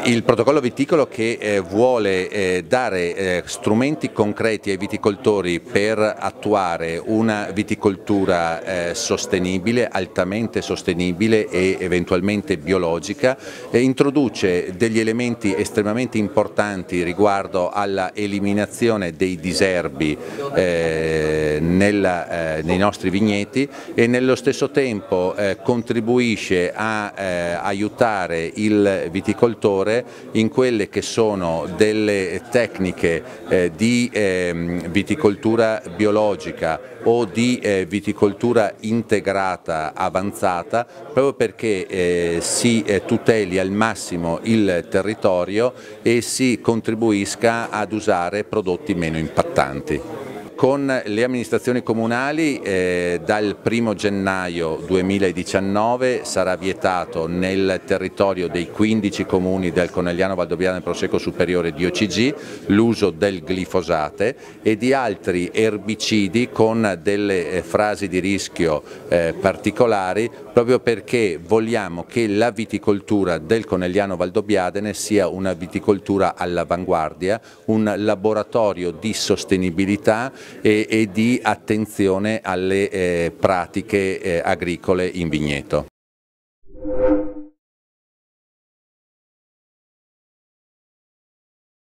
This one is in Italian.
Il protocollo viticolo che vuole dare strumenti concreti ai viticoltori per attuare una viticoltura sostenibile, altamente sostenibile e eventualmente biologica, introduce degli elementi estremamente importanti riguardo alla eliminazione dei diserbi nei nostri vigneti e nello stesso tempo contribuisce a aiutare il viticoltore in quelle che sono delle tecniche di viticoltura biologica o di viticoltura integrata avanzata, proprio perché si tuteli al massimo il territorio e si contribuisca ad usare prodotti meno impattanti. Con le amministrazioni comunali dal 1° gennaio 2019 sarà vietato nel territorio dei 15 comuni del Conegliano Valdobbiadene Prosecco Superiore di OCG l'uso del glifosate e di altri erbicidi con delle frasi di rischio particolari, proprio perché vogliamo che la viticoltura del Conegliano Valdobbiadene sia una viticoltura all'avanguardia, un laboratorio di sostenibilità e di attenzione alle pratiche agricole in vigneto.